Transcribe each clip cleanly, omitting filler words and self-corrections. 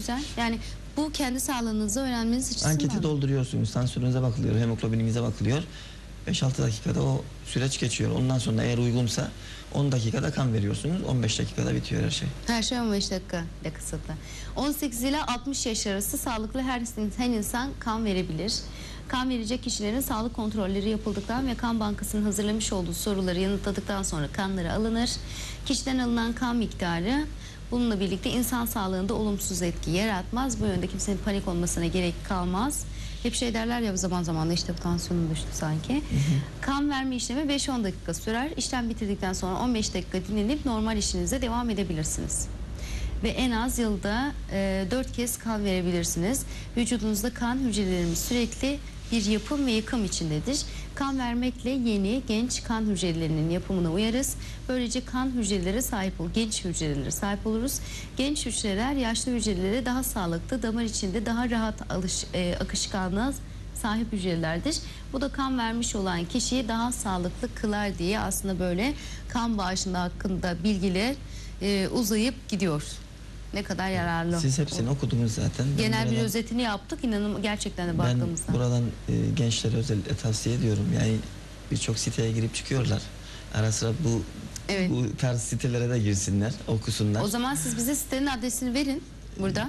güzel. Yani bu kendi sağlığınızı öğrenmeniz açısından. Anketi dolduruyorsunuz. Tansiyonunuz'a bakılıyor, hemoglobininize bakılıyor. 5-6 dakikada o süreç geçiyor. Ondan sonra eğer uygunsa 10 dakikada kan veriyorsunuz. 15 dakikada bitiyor her şey. Her şey 15 dakika ile kısıtlı. 18 ile 60 yaş arası sağlıklı her insan kan verebilir. Kan verecek kişilerin sağlık kontrolleri yapıldıktan ve kan bankasının hazırlamış olduğu soruları yanıtladıktan sonra kanları alınır. Kişiden alınan kan miktarı bununla birlikte insan sağlığında olumsuz etki yaratmaz. Bu yönde kimsenin panik olmasına gerek kalmaz. Hep şey derler ya, zaman zaman da işte tansiyonum düştü sanki. Kan verme işlemi 5-10 dakika sürer. İşlem bitirdikten sonra 15 dakika dinlenip normal işinize devam edebilirsiniz. Ve en az yılda 4 kez kan verebilirsiniz. Vücudunuzda kan hücrelerimiz sürekli bir yapım ve yıkım içindedir. Kan vermekle yeni, genç kan hücrelerinin yapımına uyarız. Böylece kan hücrelere sahip genç hücrelere sahip oluruz. Genç hücreler yaşlı hücrelere daha sağlıklı, damar içinde daha rahat akışkanlığa sahip hücrelerdir. Bu da kan vermiş olan kişiyi daha sağlıklı kılar diye aslında böyle kan bağışında hakkında bilgiler uzayıp gidiyor. Ne kadar yararlı. Siz hepsini okudunuz zaten. Genel bir özetini yaptık. İnanın gerçekten de baktığımızda. Ben buradan gençlere özellikle tavsiye ediyorum. Yani birçok siteye girip çıkıyorlar. Ara sıra bu tarz sitelere de girsinler, okusunlar. O zaman siz bize sitenin adresini verin burada.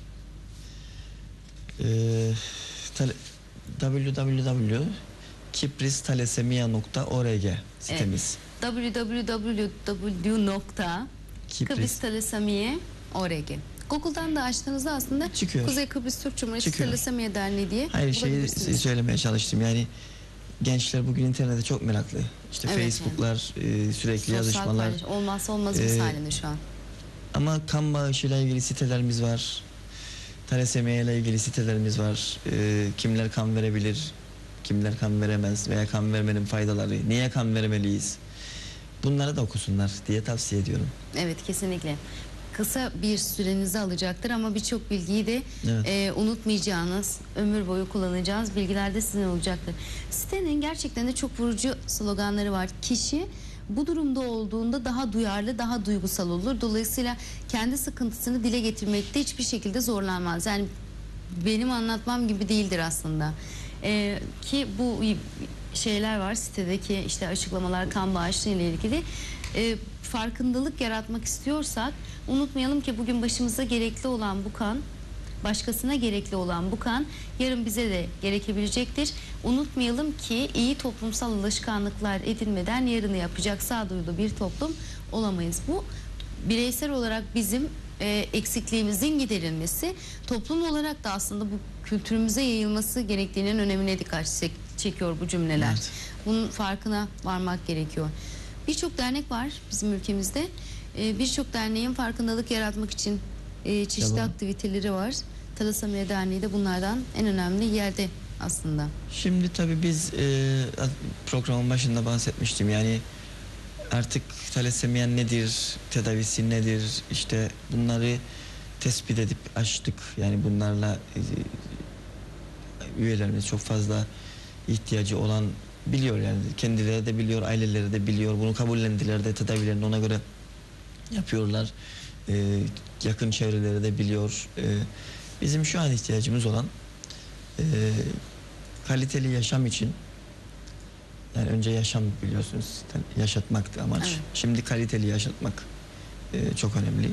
www.kipristalesemia.org sitemiz. www.kipristalesemia.org. Google'dan da açtığınızda aslında çıkıyor. Kuzey Kıbrıs Türk Cumhuriyeti Talasemia Derneği diye. Hayır, şeyi söylemeye çalıştım. Yani gençler bugün internete çok meraklı. İşte Facebook'lar, sürekli sosyal yazışmalar. Olmazsa olmazımız halinde şu an. Ama kan bağışıyla ilgili sitelerimiz var. Talasemia ile ilgili sitelerimiz var. Kimler kan verebilir, kimler kan veremez veya kan vermenin faydaları, niye kan vermeliyiz? Bunları da okusunlar diye tavsiye ediyorum. Evet, kesinlikle. Kısa bir sürenizi alacaktır ama birçok bilgiyi de unutmayacağınız, ömür boyu kullanacağınız bilgiler de sizin olacaktır. Sitenin gerçekten de çok vurucu sloganları var. Kişi bu durumda olduğunda daha duyarlı, daha duygusal olur. Dolayısıyla kendi sıkıntısını dile getirmekte hiçbir şekilde zorlanmaz. Yani benim anlatmam gibi değildir aslında. Ki bu şeyler var sitedeki işte açıklamalar, kan bağışlığı ile ilgili. Farkındalık yaratmak istiyorsak unutmayalım ki bugün başımıza gerekli olan bu kan, başkasına gerekli olan bu kan yarın bize de gerekebilecektir. Unutmayalım ki iyi toplumsal alışkanlıklar edinmeden yarını yapacak sağduyulu bir toplum olamayız. Bu bireysel olarak bizim eksikliğimizin giderilmesi, toplum olarak da aslında bu kültürümüze yayılması gerektiğinin önemine dikkat çekiyor bu cümleler. Evet. Bunun farkına varmak gerekiyor. Birçok dernek var bizim ülkemizde. Birçok derneğin farkındalık yaratmak için çeşitli aktiviteleri var. Talasemia Derneği de bunlardan en önemli yerde aslında. Şimdi tabii biz programın başında bahsetmiştim. Yani artık talasemia nedir, tedavisi nedir, işte bunları tespit edip açtık. Yani bunlarla üyelerimiz çok fazla ihtiyacı olan biliyor, yani kendileri de biliyor, aileleri de biliyor, bunu kabullendiler de tedavilerini ona göre yapıyorlar. Yakın çevreleri de biliyor. Bizim şu an ihtiyacımız olan kaliteli yaşam için, yani önce yaşam biliyorsunuz yaşatmaktı amaç. Evet. Şimdi kaliteli yaşatmak çok önemli.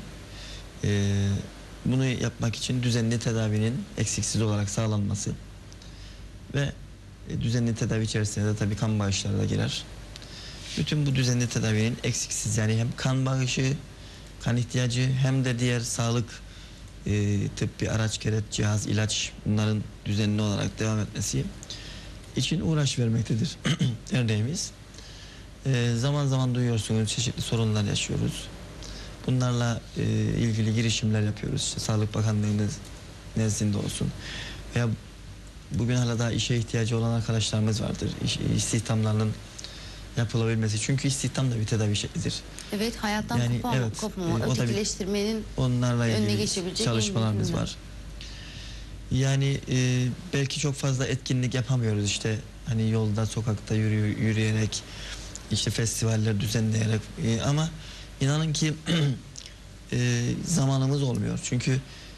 Bunu yapmak için düzenli tedavinin eksiksiz olarak sağlanması ve düzenli tedavi içerisinde de tabii kan bağışları da girer. Bütün bu düzenli tedavinin eksiksiz, yani hem kan bağışı, kan ihtiyacı hem de diğer sağlık tıbbi araç, gereç, cihaz, ilaç, bunların düzenli olarak devam etmesi için uğraş vermektedir derneğimiz. Zaman zaman duyuyorsunuz, çeşitli sorunlar yaşıyoruz. Bunlarla ilgili girişimler yapıyoruz. İşte Sağlık Bakanlığı'nın nezdinde olsun veya bugün hala daha işe ihtiyacı olan arkadaşlarımız vardır. İstihdamlarının yapılabilmesi. Çünkü istihdam da bir tedavi şeklidir. Evet, hayattan kopmama, ötekileştirmenin onlarla ilgili çalışmalarımız var. Yani belki çok fazla etkinlik yapamıyoruz, işte hani yolda, sokakta yürüyerek, işte festivaller düzenleyerek, ama inanın ki zamanımız olmuyor. Çünkü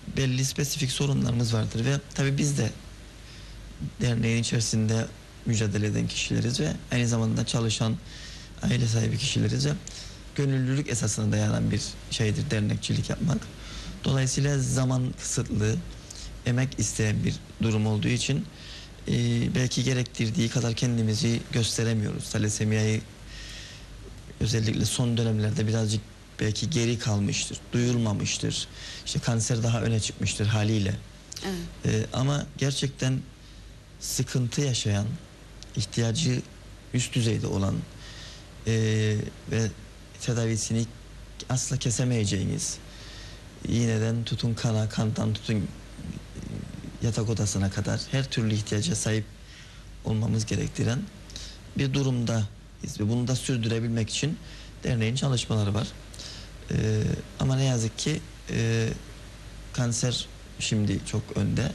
belli spesifik sorunlarımız vardır ve tabii biz de derneğin içerisinde mücadele eden kişileriz ve aynı zamanda çalışan aile sahibi kişileriz ve gönüllülük esasına dayanan bir şeydir dernekçilik yapmak. Dolayısıyla zaman kısıtlı, emek isteyen bir durum olduğu için belki gerektirdiği kadar kendimizi gösteremiyoruz. Talasemiyayı özellikle son dönemlerde birazcık belki geri kalmıştır, duyulmamıştır. İşte kanser daha öne çıkmıştır haliyle. Evet. Ama gerçekten sıkıntı yaşayan, ihtiyacı üst düzeyde olan ve tedavisini asla kesemeyeceğiniz, iğneden tutun kana, kandan tutun yatak odasına kadar her türlü ihtiyaca sahip olmamız gerektiren bir durumdayız ve bunu da sürdürebilmek için derneğin çalışmaları var. Ama ne yazık ki kanser şimdi çok önde.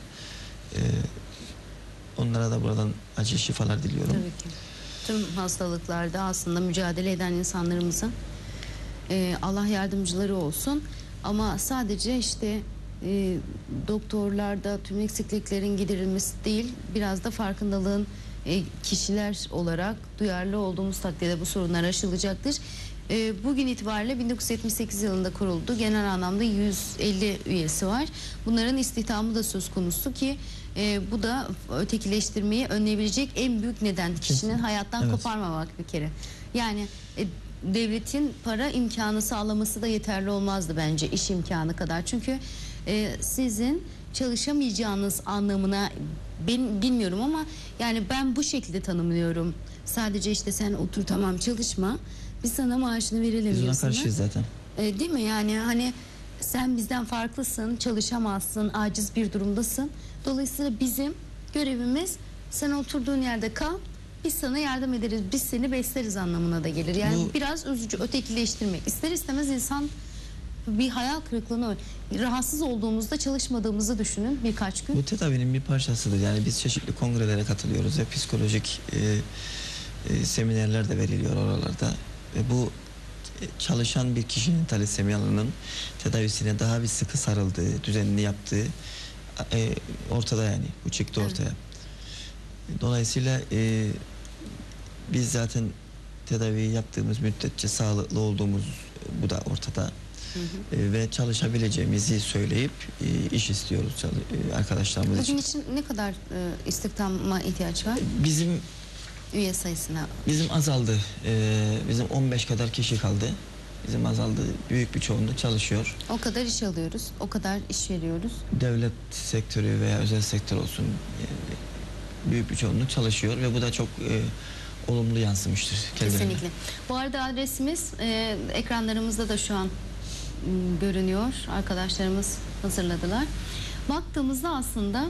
Onlara da buradan acil şifalar diliyorum. Tabii ki. Tüm hastalıklarda aslında mücadele eden insanlarımızın Allah yardımcıları olsun. Ama sadece işte doktorlarda tüm eksikliklerin giderilmesi değil, biraz da farkındalığın kişiler olarak duyarlı olduğumuz takdirde bu sorunlar aşılacaktır. Bugün itibariyle 1978 yılında kuruldu. Genel anlamda 150 üyesi var. Bunların istihdamı da söz konusu ki bu da ötekileştirmeyi önleyebilecek en büyük neden. Kişinin hayattan koparmamak bir kere. Yani devletin para imkanı sağlaması da yeterli olmazdı bence iş imkanı kadar. Çünkü sizin çalışamayacağınız anlamına bilmiyorum ama yani ben bu şekilde tanımlıyorum. Sadece işte sen otur tamam çalışma, biz sana maaşını verelim. Biz ona karşıyız zaten. Değil mi? Yani hani sen bizden farklısın, çalışamazsın, aciz bir durumdasın. Dolayısıyla bizim görevimiz sen oturduğun yerde kal, biz sana yardım ederiz, biz seni besleriz anlamına da gelir. Yani biraz üzücü, ötekileştirmek. İster istemez insan bir hayal kırıklığına, rahatsız olduğumuzda çalışmadığımızı düşünün birkaç gün. Bu tedavinin bir parçasıdır. Yani biz çeşitli kongrelere katılıyoruz ve psikolojik seminerler de veriliyor oralarda. Ve bu çalışan bir kişinin talasemiyalının tedavisine daha bir sıkı sarıldığı, düzenli yaptığı ortada yani. Bu çıktı ortaya. Dolayısıyla biz zaten tedaviyi yaptığımız müddetçe sağlıklı olduğumuz bu da ortada. Ve çalışabileceğimizi söyleyip iş istiyoruz arkadaşlarımız için. Bugün için ne kadar istihdama ihtiyaç var? Bizim üye sayısına. Bizim azaldı. Bizim 15 kadar kişi kaldı. Bizim azaldı. Büyük bir çoğunluk çalışıyor. O kadar iş alıyoruz, o kadar iş veriyoruz. Devlet sektörü veya özel sektör olsun büyük bir çoğunluk çalışıyor ve bu da çok olumlu yansımıştır kendilerine. Kesinlikle. Bu arada adresimiz ekranlarımızda da şu an görünüyor. Arkadaşlarımız hazırladılar. Baktığımızda aslında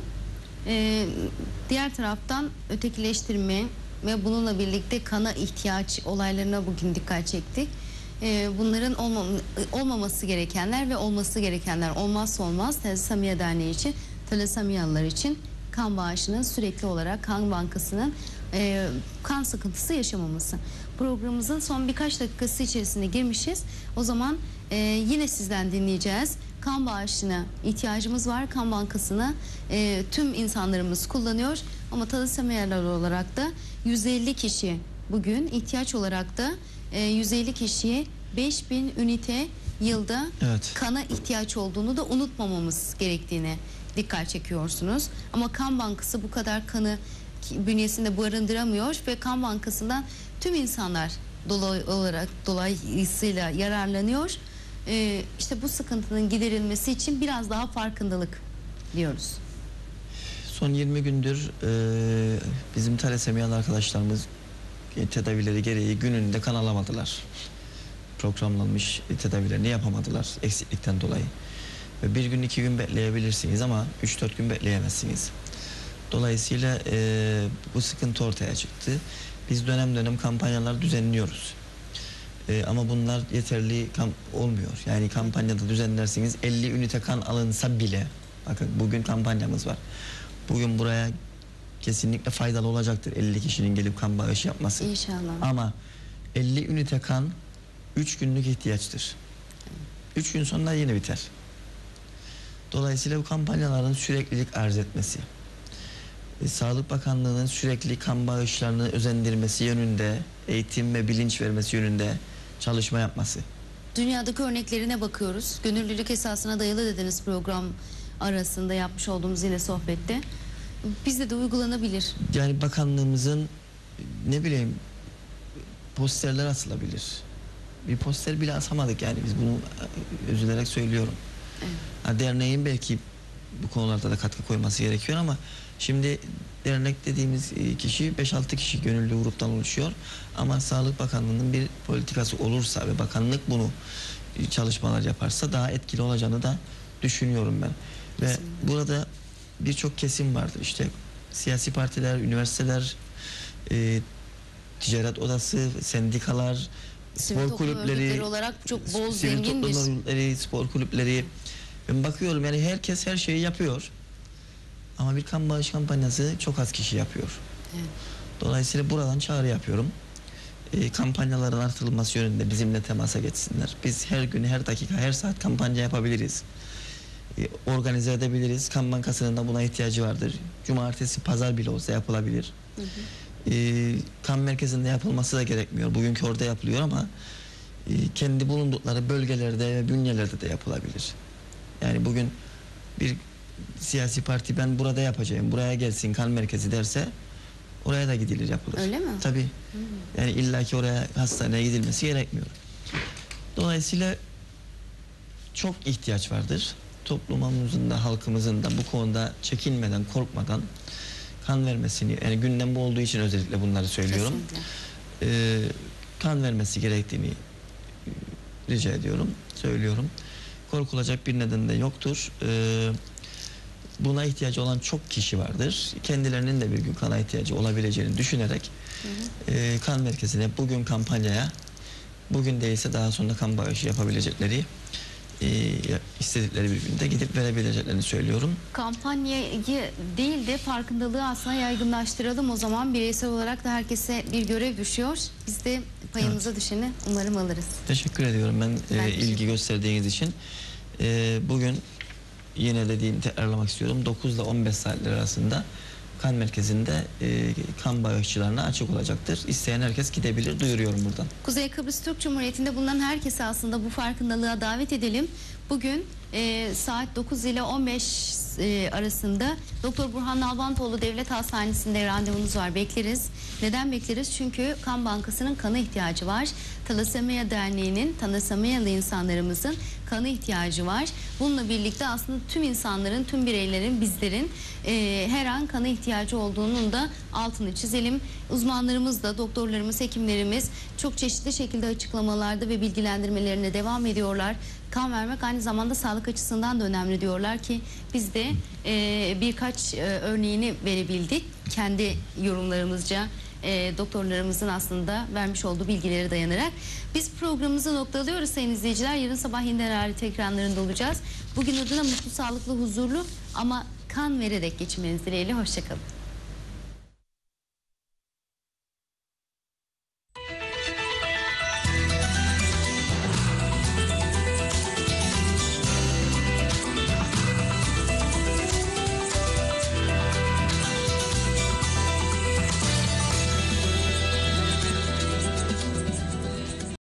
diğer taraftan ötekileştirme ve bununla birlikte kana ihtiyaç olaylarına bugün dikkat çektik. Bunların olmaması gerekenler ve olması gerekenler, olmazsa olmaz Talasemiya Derneği için, Talasemiyalılar için kan bağışının sürekli olarak kan bankasının kan sıkıntısı yaşamaması. Programımızın son birkaç dakikası içerisinde girmişiz. O zaman yine sizden dinleyeceğiz. Kan bağışına ihtiyacımız var. Kan bankasına tüm insanlarımız kullanıyor. Ama Talasemiyalılar olarak da 150 kişi bugün ihtiyaç olarak da 150 kişiye 5000 ünite yılda kana ihtiyaç olduğunu da unutmamamız gerektiğine dikkat çekiyorsunuz. Ama kan bankası bu kadar kanı bünyesinde barındıramıyor ve kan bankasından tüm insanlar dolayısıyla yararlanıyor. İşte bu sıkıntının giderilmesi için biraz daha farkındalık diyoruz. Son 20 gündür bizim talasemiyalı arkadaşlarımız tedavileri gereği gününde kan alamadılar. Programlanmış tedavilerini yapamadılar eksiklikten dolayı. Ve bir gün 2 gün bekleyebilirsiniz ama 3-4 gün bekleyemezsiniz. Dolayısıyla bu sıkıntı ortaya çıktı. Biz dönem dönem kampanyalar düzenliyoruz. Ama bunlar yeterli olmuyor. Yani kampanyada düzenlersiniz 50 ünite kan alınsa bile, bakın bugün kampanyamız var. Bugün buraya kesinlikle faydalı olacaktır 50 kişinin gelip kan bağışı yapması. İnşallah. Ama 50 ünite kan 3 günlük ihtiyaçtır. 3 gün sonra yine biter. Dolayısıyla bu kampanyaların süreklilik arz etmesi, Sağlık Bakanlığı'nın sürekli kan bağışlarını özendirmesi yönünde, eğitim ve bilinç vermesi yönünde çalışma yapması. Dünyadaki örneklerine bakıyoruz. Gönüllülük esasına dayalı dediniz program arasında yapmış olduğumuz yine sohbette. Bizde de uygulanabilir. Yani bakanlığımızın ne bileyim posterler asılabilir. Bir poster bile asamadık yani biz bunu üzülerek söylüyorum. Evet. Ha, derneğin belki bu konularda da katkı koyması gerekiyor ama şimdi dernek dediğimiz kişi 5-6 kişi gönüllü gruptan oluşuyor. Ama Sağlık Bakanlığı'nın bir politikası olursa ve bakanlık bunu çalışmalar yaparsa daha etkili olacağını da düşünüyorum ben. Ve burada birçok kesim vardır. İşte siyasi partiler, üniversiteler, ticaret odası, sendikalar, spor kulüpleri olarak çok bol, sivil zengin toplum bir... örgütleri, spor kulüpleri. Ben bakıyorum yani herkes her şeyi yapıyor. Ama bir kan bağış kampanyası çok az kişi yapıyor. Evet. Dolayısıyla buradan çağrı yapıyorum. Kampanyaların artırılması yönünde bizimle temasa geçsinler. Biz her gün, her dakika, her saat kampanya yapabiliriz. Organize edebiliriz. Kan Bankası'nın da buna ihtiyacı vardır. Cumartesi, pazar bile olsa yapılabilir. Hı hı. Kan merkezinde yapılması da gerekmiyor. Bugünkü orada yapılıyor ama kendi bulundukları bölgelerde ve bünyelerde de yapılabilir. Yani bugün bir siyasi parti ben burada yapacağım, buraya gelsin kan merkezi derse oraya da gidilir, yapılır. Öyle mi? Tabii. Yani illaki oraya, hastaneye gidilmesi gerekmiyor. Dolayısıyla çok ihtiyaç vardır. Toplumumuzun da halkımızın da bu konuda çekinmeden, korkmadan kan vermesini, yani gündem bu olduğu için özellikle bunları söylüyorum. Kan vermesi gerektiğini rica ediyorum, söylüyorum. Korkulacak bir neden de yoktur. Buna ihtiyacı olan çok kişi vardır. Kendilerinin de bir gün kana ihtiyacı olabileceğini düşünerek kan merkezine bugün kampanyaya, bugün değilse daha sonra kan bağışı yapabilecekleri, istedikleri bir günde gidip verebileceklerini söylüyorum. Kampanyayı değil de farkındalığı aslında yaygınlaştıralım o zaman. Bireysel olarak da herkese bir görev düşüyor. Biz de payımıza düşeni umarım alırız. Teşekkür ediyorum ben ilgi gösterdiğiniz için. Bugün yine dediğim, tekrarlamak istiyorum. 9 ile 15 saatler arasında kan merkezinde kan bağışçılarına açık olacaktır. İsteyen herkes gidebilir. Duyuruyorum buradan. Kuzey Kıbrıs Türk Cumhuriyeti'nde bulunan herkese aslında bu farkındalığa davet edelim. Bugün saat 9 ile 15 arasında Doktor Burhan Nalbantoğlu Devlet Hastanesi'nde randevunuz var. Bekleriz. Neden bekleriz? Çünkü kan bankasının kana ihtiyacı var. Talasemiya Derneği'nin, talasemiyalı insanlarımızın kana ihtiyacı var. Bununla birlikte aslında tüm insanların, tüm bireylerin, bizlerin her an kana ihtiyacı olduğunun da altını çizelim. Uzmanlarımız da, doktorlarımız, hekimlerimiz çok çeşitli şekilde açıklamalarda ve bilgilendirmelerine devam ediyorlar. Kan vermek aynı zamanda sağlık açısından da önemli diyorlar ki biz de birkaç örneğini verebildik. Kendi yorumlarımızca doktorlarımızın aslında vermiş olduğu bilgileri dayanarak. Biz programımızı noktalıyoruz sayın izleyiciler. Yarın sabah yeniden Aralık ekranlarında olacağız. Bugün adına mutlu, sağlıklı, huzurlu ama kan vererek geçirmeniz dileğiyle. Hoşçakalın.